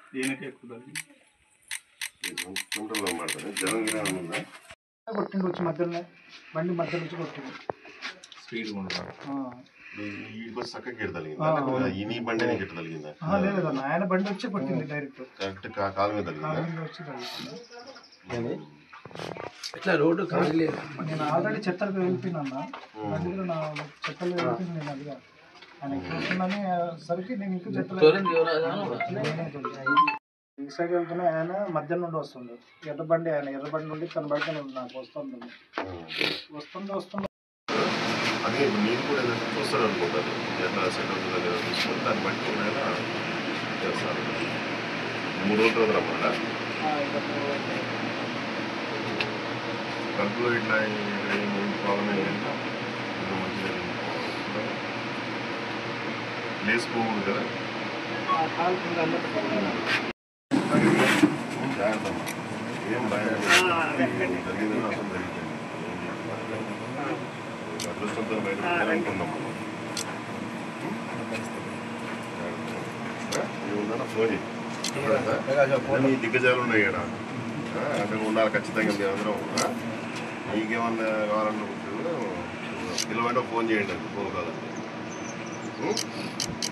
దేనికి ఎక్కువ కొట్టిండు వచ్చి మధ్యలో బండి మధ్య నుంచి కొట్టిండు స్పీడ్ లేదన్న ఆయన బండి వచ్చి కొట్టింది డైరెక్ట్ ఇట్లా రోడ్డు కాలేదు. నేను ఆల్రెడీ చెత్తలకు వెళ్ళిపోయినా బండి కూడా నా చెత్తలు వెళ్ళిపోయింది. నేను అదిగా ఆయన చూస్తున్నానే సరికి నేను ఇంకో చెత్తలు రీసైకి వెళ్తున్నా. ఆయన మధ్యాహ్నం నుండి వస్తుంది ఎర్రబండి. ఆయన ఎర్రబండి నుండి తన బయట నాకు వస్తుంది అదే నేను కూడా ఏదైనా చూస్తాడు అనుకుంటాను. ఎట్లా సెట్ అవుతుందో లేదో చూసుకొని దాన్ని బట్టి చేస్తాను. 3 రోజుల తర్వాత రమ్మన్నా కడుపులో ఇట్లా ప్రాబ్లం ఏంటంటే మంచిగా లేచిపోకూడదు కదా. జాగ్రత్త ఏం భయం జరిగిందని అసలు జరిగింది. అదృష్టంతో బయట అనుకున్నాం ఏముందన్నా ఫోన్ నీ దిగ్గజాలు ఉన్నాయి ఇక్కడ అక్కడ ఉండాలి ఖచ్చితంగా. మేమందరం నీకేమన్నా కావాలన్నప్పుడు పిల్లవంటే ఫోన్ చేయండి. ఫోన్ కాదండి.